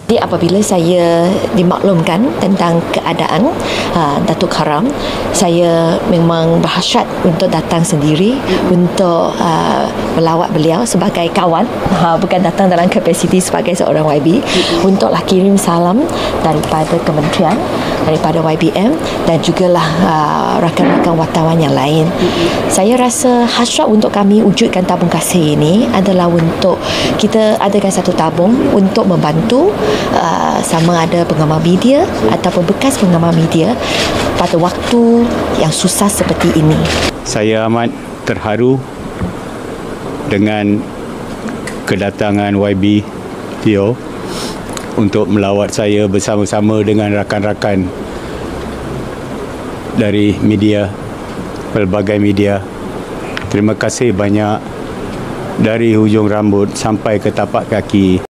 Jadi apabila saya dimaklumkan tentang keadaan Datuk Karam, saya memang berhasrat untuk datang sendiri untuk melawat beliau sebagai kawan, bukan datang dalam kapasiti sebagai seorang YB, untuklah kirim salam daripada kementerian, daripada YBM dan jugalah rakan-rakan wartawan yang lain. Saya rasa hasrat untuk kami wujudkan tabung kasih ini adalah untuk kita adakan satu tabung untuk membantu sama ada pengamal media ataupun bekas pengamal media pada waktu yang susah seperti ini. Saya amat terharu dengan kedatangan YB Teo untuk melawat saya bersama-sama dengan rakan-rakan dari media, pelbagai media. Terima kasih banyak dari hujung rambut sampai ke tapak kaki.